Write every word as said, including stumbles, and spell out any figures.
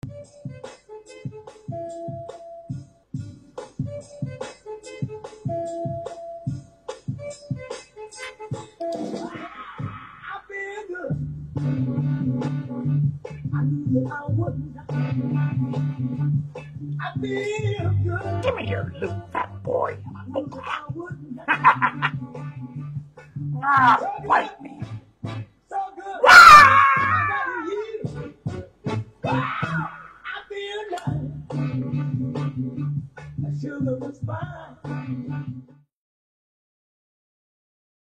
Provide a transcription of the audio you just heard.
Give me your little fat boy. Ah, bite me.